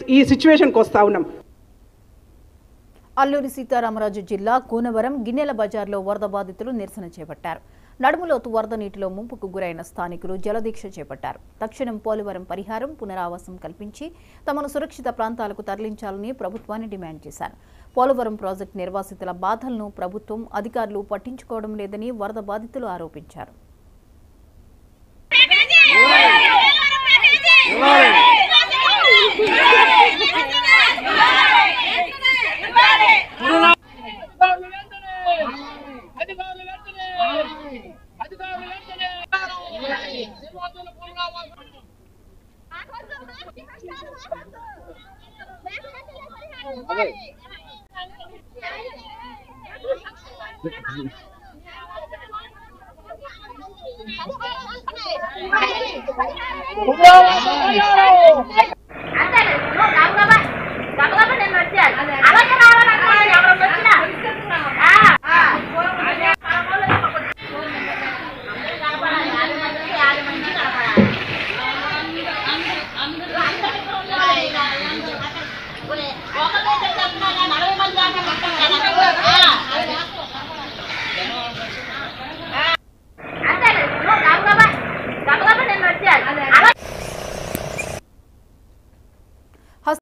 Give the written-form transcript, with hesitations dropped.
ఈ సిచ్యువేషన్కి వస్తూ ఉన్నాం. అల్లూరి సీతారామరాజు జిల్లా కూనవరం గిన్నెల బజార్లో వరద బాధితులు నిరసన చేపట్టారు. నడుములోతు వరద నీటిలో ముంపుకు గురైన స్థానికులు జలదీక్ష చేపట్టారు. తక్షణం పోలవరం పరిహారం పునరావాసం కల్పించి తమను సురక్షిత ప్రాంతాలకు తరలించాలని ప్రభుత్వాన్ని డిమాండ్ చేశారు. పోలవరం ప్రాజెక్టు నిర్వాసితుల బాధలను ప్రభుత్వం అధికారులు పట్టించుకోవడం లేదని వరద బాధితులు ఆరోపించారు.